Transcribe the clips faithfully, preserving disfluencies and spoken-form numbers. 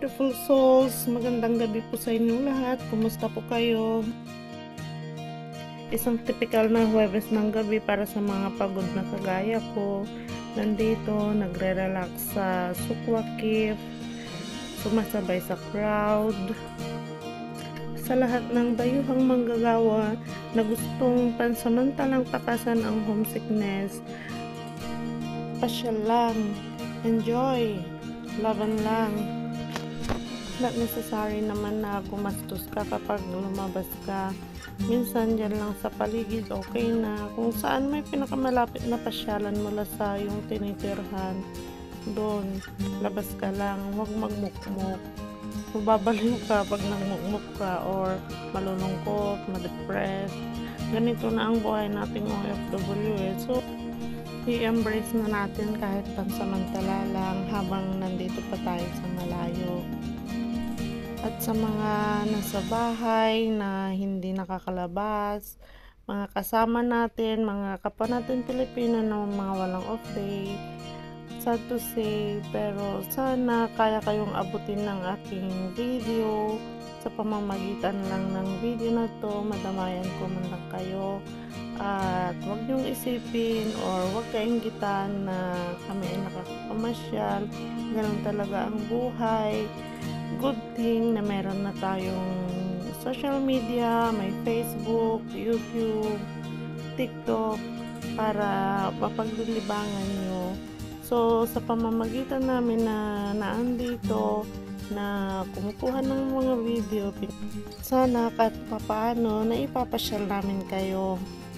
beautiful souls, magandang gabi po sa inyong lahat. Kumusta po kayo? Isang typical na Huwebes ng gabi para sa mga pagod na kagaya ko. Nandito, nagre-relax sa Sukwa Cave, sumasabay sa crowd. Sa lahat ng dayuhang manggagawa na gustong pansamantalang takasan ang homesickness, pasyal lang, enjoy, laban lang. Not necessary naman na gumastos ka kapag lumabas ka. Minsan dyan lang sa paligid okay na. Kung saan may pinakamalapit na pasyalan mula sa yung tinitirhan, doon, labas ka lang, huwag magmukmuk. Mababaliw ka pag nagmukmuk ka or malulungkot, madepressed. Ganito na ang buhay nating O F W eh. So, i-embrace na natin kahit pansamantala lang habang nandito pa tayo sa malayo. At sa mga nasa bahay na hindi nakakalabas, mga kasama natin, mga kapwa natin Pilipino na mga walang off day, sad to say, pero sana kaya kayong abutin ng aking video. Sa pamamagitan lang ng video na to, madamayan ko man lang kayo. At huwag niyong isipin or huwag kainggitan na kami ay nakakapamasyal. Ganun talaga ang buhay. Good thing na meron na tayong social media, may Facebook, YouTube, TikTok para mapaglilibangan nyo. So, sa pamamagitan namin na naandito, na kumukuha ng mga video, sana kahit papaano na ipapasyal namin kayo.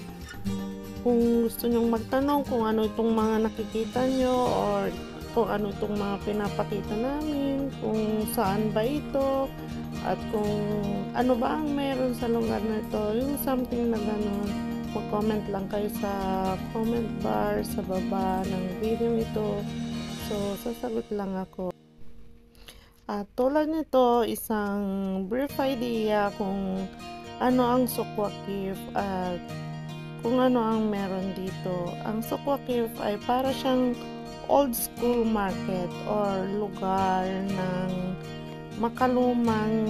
Kung gusto nyong magtanong kung ano itong mga nakikita nyo or kung ano itong mga pinapakita namin, kung saan ba ito, at kung ano ba ang meron sa lugar na ito, yung something na gano'n, mag-comment lang kayo sa comment bar sa baba ng video ito. So, sasagot lang ako. At tulad nito, isang brief idea kung ano ang Sukwa Cave at kung ano ang meron dito. Ang Sukwa Cave ay para siyang old school market or lugar ng makalumang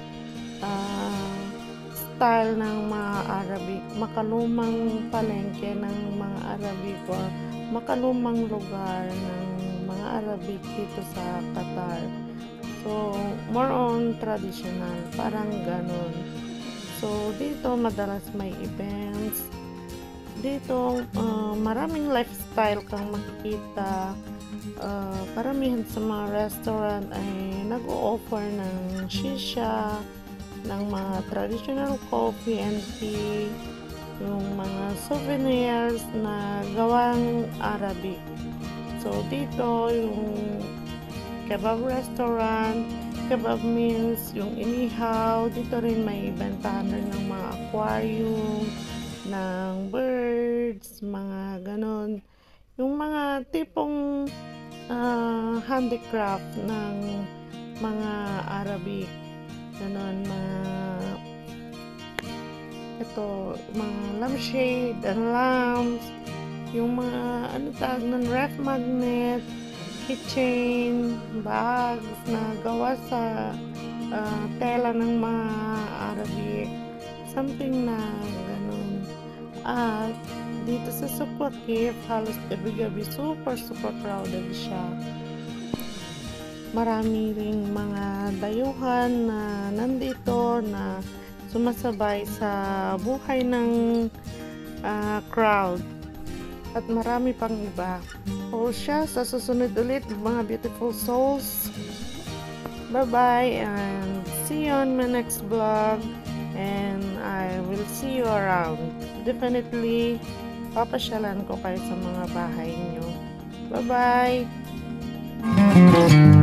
uh, style ng mga Arabic, makalumang palengke ng mga Arabic or makalumang lugar ng mga Arabic dito sa Qatar. So, more on traditional, parang ganun. So, dito madalas may events. Dito, uh, maraming lifestyle kang makikita. Uh, karamihan sa mga restaurant ay nag-o-offer ng shisha, ng mga traditional coffee and tea, yung mga souvenirs na gawang Arabic. So, dito, yung kebab restaurant, kebab means yung inihaw. Dito rin may bentahan rin ng mga aquarium, ng birds, mga ganon. Yung mga tipong uh, handicraft ng mga Arabic. Ganon, mga ito, mga lampshade and lamps. Yung mga, ano tawag ng ref magnet, keychain, bags na gawa sa uh, tela ng mga Arabic. Something na ganun. At dito sa Sukwa Cave, halos gabi-gabi super super crowded siya. Marami ring mga dayuhan na nandito na sumasabay sa buhay ng uh, crowd. At marami pang iba. O siya, sa susunod ulit mga beautiful souls. Bye-bye and see you on my next vlog. And I will see you around. Definitely, papasyalan ko kayo sa mga bahay nyo. Bye-bye!